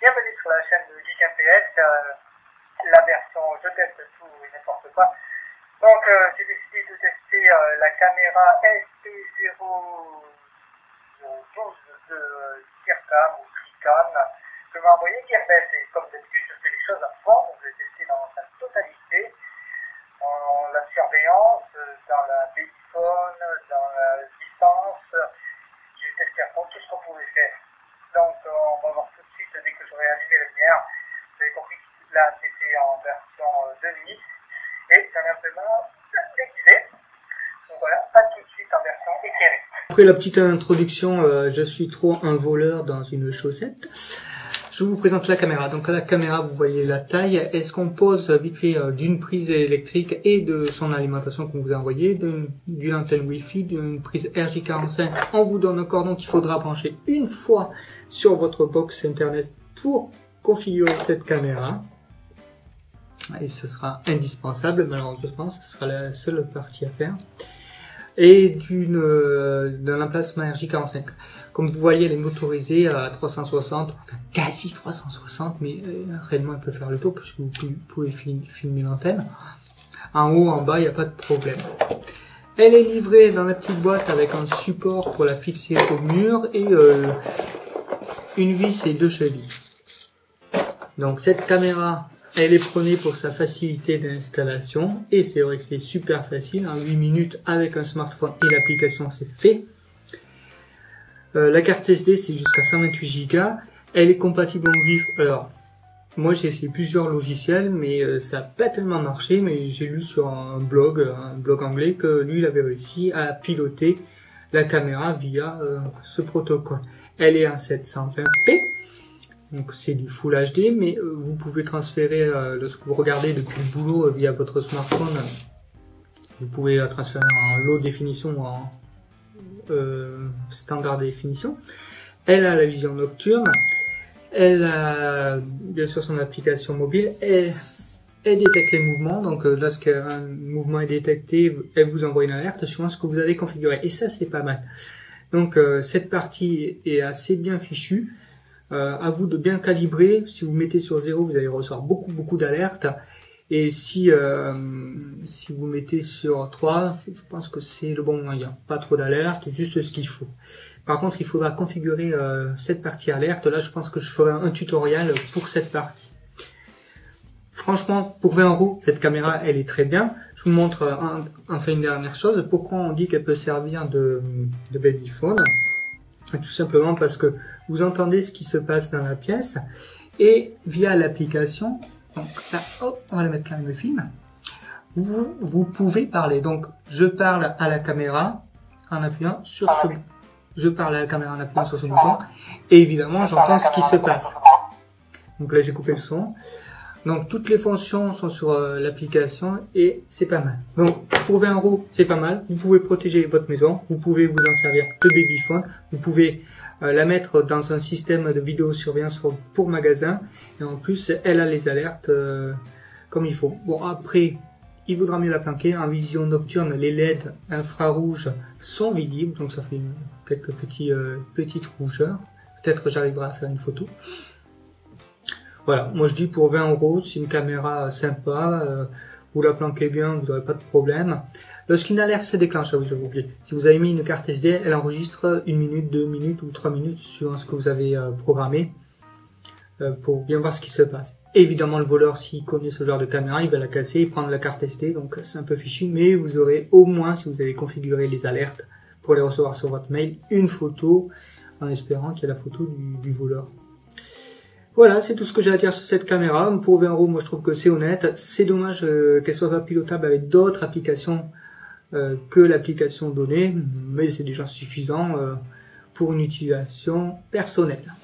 Bienvenue sur la chaîne de Geek MPS, la version je teste tout et n'importe quoi. Donc j'ai décidé de tester la caméra SP012 de Kircam ou Tricam que m'a envoyé Gearbest. Et comme d'habitude je fais les choses à fond, donc je l'ai testé dans sa totalité, dans la surveillance, dans la babyphone, dans la distance. J'ai testé à fond tout ce qu'on pouvait faire. Donc on va voir tout de suite dès que j'aurai allumé la lumière. Vous avez compris que là c'était en version de nuit et j'en ai vraiment déguisé. Donc voilà, pas tout de suite en version éclairée. Après la petite introduction, je suis trop un voleur dans une chaussette. Je vous présente la caméra. Donc à la caméra, vous voyez la taille. Est-ce qu'on pose vite fait d'une prise électrique et de son alimentation qu'on vous a envoyé, d'une antenne Wi-Fi, d'une prise RJ45. On vous donne un cordon qu'il faudra brancher une fois sur votre box internet pour configurer cette caméra. Et ce sera indispensable, malheureusement, ce sera la seule partie à faire. Et d'un emplacement RJ45. Comme vous voyez, elle est motorisée à 360, enfin quasi 360, mais réellement elle peut faire le tour puisque vous pouvez filmer l'antenne. En haut, en bas, il n'y a pas de problème. Elle est livrée dans la petite boîte avec un support pour la fixer au mur et une vis et deux chevilles. Donc cette caméra, elle est prônée pour sa facilité d'installation et c'est vrai que c'est super facile. En 8 minutes avec un smartphone et l'application, c'est fait. La carte SD, c'est jusqu'à 128 Go. Elle est compatible en vif. Alors, moi j'ai essayé plusieurs logiciels, mais ça n'a pas tellement marché. Mais j'ai lu sur un blog anglais, que lui il avait réussi à piloter la caméra via ce protocole. Elle est en 720p. Donc c'est du Full HD, mais vous pouvez transférer, lorsque vous regardez depuis le boulot via votre smartphone, vous pouvez transférer en low définition ou en standard définition. Elle a la vision nocturne, elle a bien sûr son application mobile, elle détecte les mouvements, donc lorsqu'un mouvement est détecté, elle vous envoie une alerte suivant ce que vous avez configuré, et ça c'est pas mal. Donc cette partie est assez bien fichue. À vous de bien calibrer. Si vous mettez sur 0, vous allez recevoir beaucoup d'alertes. Et si vous mettez sur 3, je pense que c'est le bon moyen. Pas trop d'alertes, juste ce qu'il faut. Par contre, il faudra configurer cette partie alerte. Là, je pense que je ferai un tutoriel pour cette partie. Franchement, pour 20 €, cette caméra, elle est très bien. Je vous montre enfin une dernière chose. Pourquoi on dit qu'elle peut servir de babyphone? Tout simplement parce que vous entendez ce qui se passe dans la pièce et via l'application, donc là, hop, on va la mettre là, le film, vous pouvez parler. Donc je parle à la caméra en appuyant sur ce bouton et évidemment j'entends ce qui se passe. Donc là j'ai coupé le son. Donc toutes les fonctions sont sur l'application et c'est pas mal. Donc pour 20 €, c'est pas mal. Vous pouvez protéger votre maison, vous pouvez vous en servir de babyphone, vous pouvez la mettre dans un système de vidéosurveillance pour magasin et en plus elle a les alertes comme il faut. Bon après, il vaudra mieux la planquer. En vision nocturne, les LED infrarouges sont visibles, donc ça fait quelques petites rougeurs. Peut-être j'arriverai à faire une photo. Voilà, moi je dis pour 20 €, c'est une caméra sympa, vous la planquez bien, vous n'aurez pas de problème. Lorsqu'une alerte se déclenche, oui, je vous oublie. Si vous avez mis une carte SD, elle enregistre 1 minute, 2 minutes ou 3 minutes suivant ce que vous avez programmé pour bien voir ce qui se passe. Évidemment, le voleur, s'il connaît ce genre de caméra, il va la casser, il prend la carte SD, donc c'est un peu fichu, mais vous aurez au moins, si vous avez configuré les alertes pour les recevoir sur votre mail, une photo en espérant qu'il y ait la photo du voleur. Voilà, c'est tout ce que j'ai à dire sur cette caméra. Pour 20 €, moi je trouve que c'est honnête. C'est dommage qu'elle soit pas pilotable avec d'autres applications que l'application donnée, mais c'est déjà suffisant pour une utilisation personnelle.